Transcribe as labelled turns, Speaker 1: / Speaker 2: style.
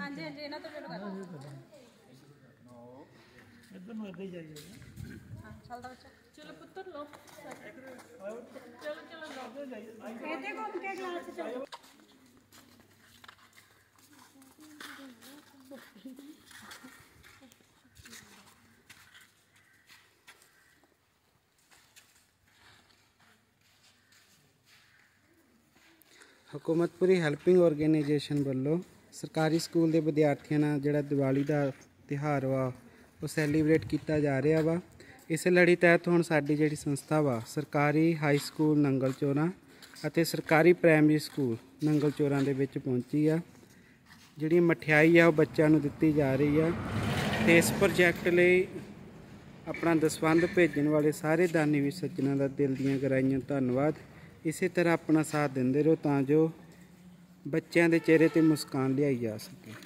Speaker 1: हाँ जी इन्हां तो शुरू करो
Speaker 2: इधर नु इधर ही जाइए
Speaker 1: हां चलदा बच्चा
Speaker 3: चलो पुत्र लो चलो चलो लो
Speaker 1: कहते घूम के क्लास से चलो
Speaker 4: हुकूमतपुरी हैल्पिंग ऑर्गेनाइजेशन वालों सरकारी स्कूल के विद्यार्थियों नाल जिहड़ा दिवाली का त्यौहार वा वो सैलीब्रेट किया जा रहा वा। इस लड़ी तहत हुण साडी जिहड़ी संस्था वा सरकारी हाई स्कूल नंगल चोरा अते सरकारी प्राइमरी स्कूल नंगल चोरा दे विच पहुंची आ। जिहड़ी मठियाई आ बच्चों नूं दित्ती जा रही है। इस प्रोजैक्ट लई अपना दसवंध भेजण वाले सारे दानी वीर सज्जनां दा दिल दीआं गहराइयां धन्नवाद। इसी तरह अपना साथ देंदे रहो तां जो बच्चों के चेहरे पर मुस्कान लियाई जा सके।